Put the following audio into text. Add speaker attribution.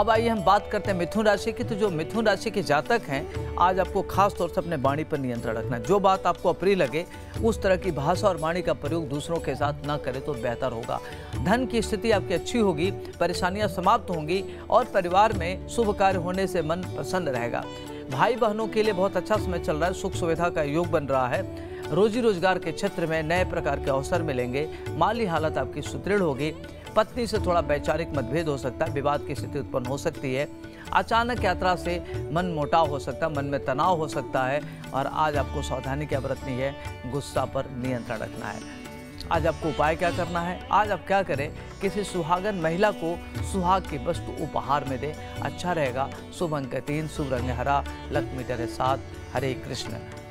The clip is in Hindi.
Speaker 1: अब आइए हम बात करते हैं मिथुन राशि की। तो जो मिथुन राशि के जातक हैं, आज आपको खास तौर से अपने वाणी पर नियंत्रण रखना है। जो बात आपको अप्रिय लगे उस तरह की भाषा और वाणी का प्रयोग दूसरों के साथ ना करें तो बेहतर होगा। धन की स्थिति आपकी अच्छी होगी, परेशानियां समाप्त होंगी और परिवार में शुभ कार्य होने से मन प्रसन्न रहेगा। भाई बहनों के लिए बहुत अच्छा समय चल रहा है, सुख सुविधा का योग बन रहा है। रोजी रोजगार के क्षेत्र में नए प्रकार के अवसर मिलेंगे। माली हालत आपकी सुदृढ़ होगी। पत्नी से थोड़ा वैचारिक मतभेद हो सकता है, विवाद की स्थिति उत्पन्न हो सकती है। अचानक यात्रा से मन मोटाव हो सकता है, मन में तनाव हो सकता है। और आज आपको सावधानी क्या बरतनी है, गुस्सा पर नियंत्रण रखना है। आज आपको उपाय क्या करना है, आज आप क्या करें, किसी सुहागन महिला को सुहाग की वस्तु उपहार में दें, अच्छा रहेगा। शुभ अंक 3, शुभ रंग हरा, लक मीटर 7। हरे कृष्ण।